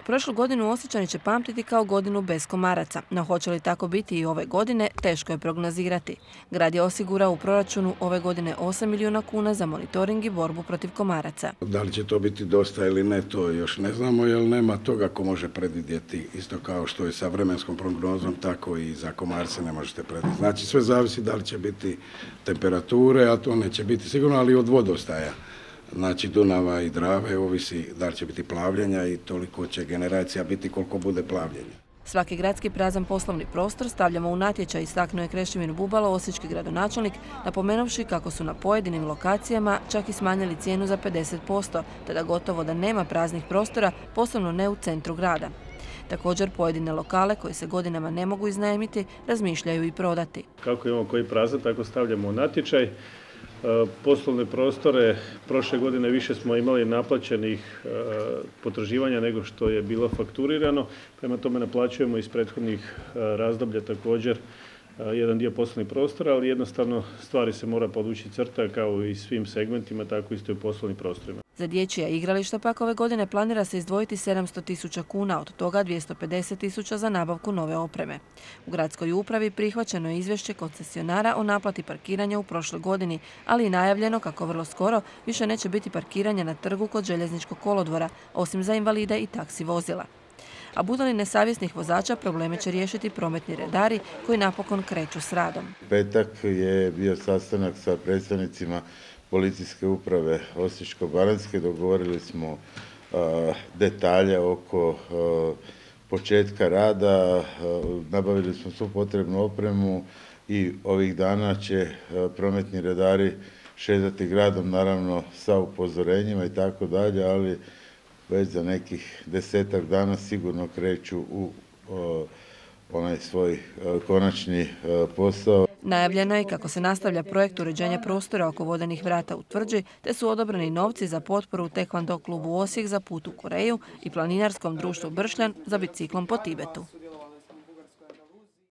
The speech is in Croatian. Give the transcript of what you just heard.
Prošlu godinu Osječani će pamtiti kao godinu bez komaraca, no hoće li tako biti i ove godine, teško je prognozirati. Grad je osigurao u proračunu ove godine 8 milijuna kuna za monitoring i borbu protiv komaraca. Da li će to biti dosta ili ne, to još ne znamo, jer nema toga ko može predvidjeti. Isto kao što je sa vremenskom prognozom, tako i za komarce ne možete predvidjeti. Znači sve zavisi da li će biti temperature, a to neće biti sigurno, ali i od vodostaja. Znači Dunava i Drave, ovisi da li će biti plavljenja i toliko će generacija biti koliko bude plavljenja. Svaki gradski prazan poslovni prostor stavljamo u natječaj, istaknuo je Krešimir Bubalo, osječki gradonačelnik, napomenuvši kako su na pojedinim lokacijama čak i smanjili cijenu za 50%, te da gotovo da nema praznih prostora, posebno ne u centru grada. Također pojedine lokale koji se godinama ne mogu iznajmiti razmišljaju i prodati. Kako imamo koji prazan, tako stavljamo u natječaj. Poslovne prostore prošle godine više smo imali naplaćenih potraživanja nego što je bilo fakturirano. Prema tome naplaćujemo iz prethodnih razdoblja također jedan dio poslovnih prostora, ali jednostavno stvari se mora podvući crta kao i svim segmentima, tako isto i u poslovnim prostorima. Za dječja igrališta pak ove godine planira se izdvojiti 700.000 kuna, od toga 250.000 za nabavku nove opreme. U gradskoj upravi prihvaćeno je izvješće koncesionara o naplati parkiranja u prošloj godini, ali i najavljeno kako vrlo skoro više neće biti parkiranja na trgu kod željezničkog kolodvora, osim za invalide i taksi vozila. A bude li nesavjesnih vozača, probleme će riješiti prometni redari koji napokon kreću s radom. Petak je bio sastanak sa predstavnicima policijske uprave Osječko-baranjske. Dogovorili smo detalje oko početka rada, nabavili smo svu potrebnu opremu i ovih dana će prometni redari šetati gradom, naravno sa upozorenjima i tako dalje, ali već za nekih 10-ak dana sigurno kreću u onaj svoj konačni posao. Najavljeno je kako se nastavlja projekt uređenja prostora oko vodenih vrata u Tvrđi, te su odobreni novci za potporu Taekwondo klubu Osijek za put u Koreju i planinarskom društvu Bršljan za biciklom po Tibetu.